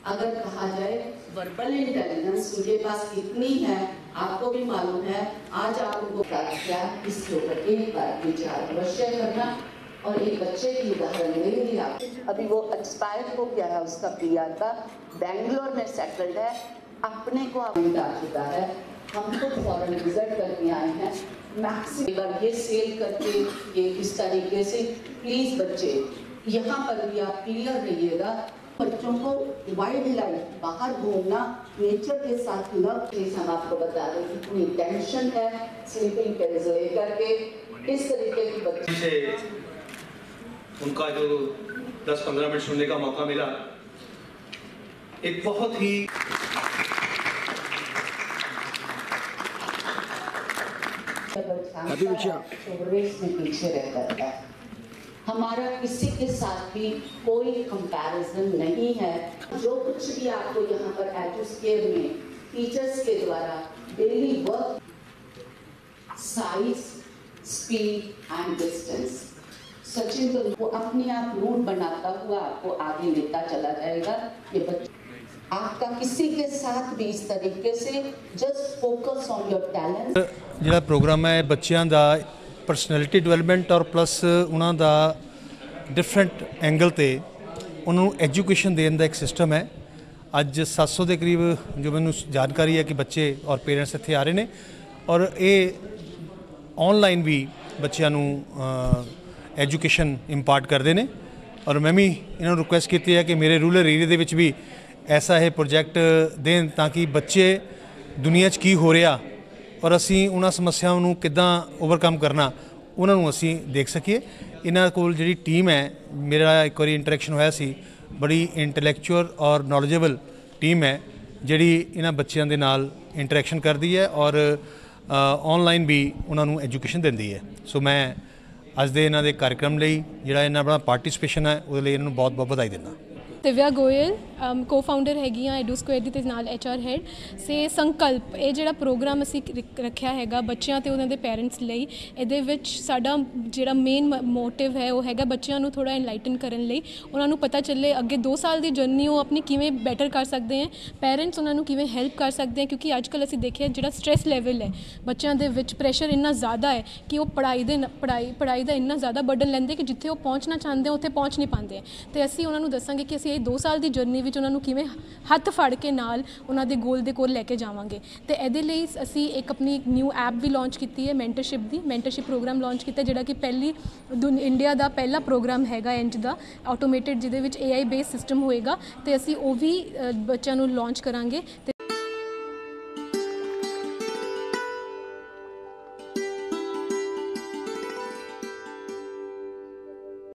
अगर कहा जाए वर्बल इंटेलिजेंस उनके पास कितनी है आपको भी मालूम है। आज आप उनको क्या इसके ऊपर एक बार विचार अवश्य करना। और एक बच्चे की उदाहरण ले लिया, अभी वो एक्सपायर हो गया है उसका पीआर का, बेंगलोर में सेटल्ड है, अपने को आ चुका है। हम खुद फॉरेन विजिट करके आए हैं, मैक्सिमम ये सेल करके ये इस तरीके से। प्लीज बच्चे यहाँ पर भी आप क्लियर रहिएगा। बच्चों को वाइल्ड लाइफ बाहर घूमना, नेचर के साथ लव, प्लीज हम आपको बता दें कितनी टेंशन है स्लीपिंग पिल्स लेकर के। इस तरीके की बच्चे से उनका जो 10-15 मिनट सुनने का मौका मिला, एक बहुत ही रेस में पीछे रहता है। हमारा किसी के साथ भी कोई कंपैरिजन नहीं है। जो कुछ भी आपको यहाँ पर एजुकेयर में टीचर्स के द्वारा daily work, size, speed and distance, Sachin तो वो अपने आप नोट बनाता हुआ आपको आगे लेता चला जाएगा। ये बच्चे आपका किसी के साथ भी इस तरीके से just focus on your talent. ਜਿਹੜਾ ਪ੍ਰੋਗਰਾਮ ਹੈ ਬੱਚਿਆਂ ਦਾ ਪਰਸਨੈਲਿਟੀ ਡਿਵੈਲਪਮੈਂਟ ਔਰ ਪਲੱਸ ਉਹਨਾਂ ਦਾ ਡਿਫਰੈਂਟ ਐਂਗਲ ਤੇ ਉਹਨਾਂ ਨੂੰ ਐਜੂਕੇਸ਼ਨ ਦੇਣ ਦਾ ਇੱਕ ਸਿਸਟਮ ਹੈ। ਅੱਜ 700 ਦੇ ਕਰੀਬ ਜੋ ਮੈਨੂੰ ਜਾਣਕਾਰੀ ਹੈ ਕਿ ਬੱਚੇ ਔਰ ਪੇਰੈਂਟਸ ਇੱਥੇ ਆ ਰਹੇ ਨੇ ਔਰ ਇਹ ਆਨਲਾਈਨ ਵੀ ਬੱਚਿਆਂ ਨੂੰ ਐਜੂਕੇਸ਼ਨ ਇੰਪਾਰਟ ਕਰਦੇ ਨੇ। ਔਰ ਮੈਂ ਵੀ ਇਹਨਾਂ ਨੂੰ ਰਿਕੁਐਸਟ ਕੀਤੀ ਹੈ ਕਿ ਮੇਰੇ ਰੂਰਲ ਏਰੀਆ ਦੇ ਵਿੱਚ ਵੀ ਐਸਾ ਇਹ ਪ੍ਰੋਜੈਕਟ ਦੇਣ ਤਾਂ ਕਿ ਬੱਚੇ ਦੁਨੀਆ 'ਚ ਕੀ ਹੋ ਰਿਹਾ ਔਰ ਅਸੀਂ ਉਹਨਾਂ ਸਮੱਸਿਆਵਾਂ ਨੂੰ ਕਿੱਦਾਂ ਓਵਰਕਮ ਕਰਨਾ ਉਹਨਾਂ ਨੂੰ ਅਸੀਂ ਦੇਖ ਸਕੀਏ। ਇਹਨਾਂ ਕੋਲ ਜਿਹੜੀ ਟੀਮ ਹੈ, ਮੇਰਾ ਇੱਕ ਵਾਰੀ ਇੰਟਰੈਕਸ਼ਨ ਹੋਇਆ ਸੀ, ਬੜੀ ਇੰਟੈਲੈਕਚੁਅਲ ਔਰ ਨੌਲੇਜੇਬਲ ਟੀਮ ਹੈ ਜਿਹੜੀ ਇਹਨਾਂ ਬੱਚਿਆਂ ਦੇ ਨਾਲ ਇੰਟਰੈਕਸ਼ਨ ਕਰਦੀ ਹੈ ਔਰ ਆਨਲਾਈਨ ਵੀ ਉਹਨਾਂ ਨੂੰ ਐਜੂਕੇਸ਼ਨ ਦਿੰਦੀ ਹੈ। ਸੋ ਮੈਂ ਅੱਜ ਦੇ ਇਹਨਾਂ ਦੇ ਕਾਰਜਕ੍ਰਮ ਲਈ ਜਿਹੜਾ ਇਹਨਾਂ ਦਾ ਪਾਰਟਿਸਿਪੇਸ਼ਨ ਹੈ ਉਹਦੇ ਲਈ ਇਹਨਾਂ ਨੂੰ ਬਹੁਤ ਬਹੁਤ ਵਧਾਈ ਦਿੰਦਾ। दिव्या गोयल को फाउंडर हैगी हाँ एडू स्क्वायर दी नाल HR हेड से संकल्प ये जिहड़ा प्रोग्राम असी रखा हैगा बच्चों ते उन्हां दे पेरेंट्स लई। इहदे विच साडा जिहड़ा मेन मोटिव है वो हैगा बच्चों नूं थोड़ा इनलाइटन करन लई, उन्हां नूं पता चले अगे 2 साल दी जर्नी वो अपनी किवें बेटर कर सकते हैं, पेरेंट्स उन्हां नूं किवें हेल्प कर सकते हैं। क्योंकि अजकल असी देखिए जिहड़ा स्ट्रैस लैवल है बच्चों दे विच प्रेशर इन्ना ज़्यादा है कि वो पढ़ाई दा इन्ना ज़्यादा बर्डन लैंदे कि जिथे वो पहुँचना चाहते हैं उत्थे पहुँच नहीं पाते। तो असी उन्हां नूं दस्सांगे कि असी 2 साल की जर्नी में उन्होंने किवें हत्थ फड़ के नाल उन्होंने गोल के कोल लैके जावांगे। तो ये असी एक अपनी न्यू ऐप भी लॉन्च की है, मैंटरशिप प्रोग्राम लॉन्च किया जिहड़ा कि पहली इंडिया का पहला प्रोग्राम हैगा इंज दा ऑटोमेटेड जिहदे विच AI बेस्ड सिस्टम होएगा। तो असी वो भी बच्चों नूं लॉन्च करांगे।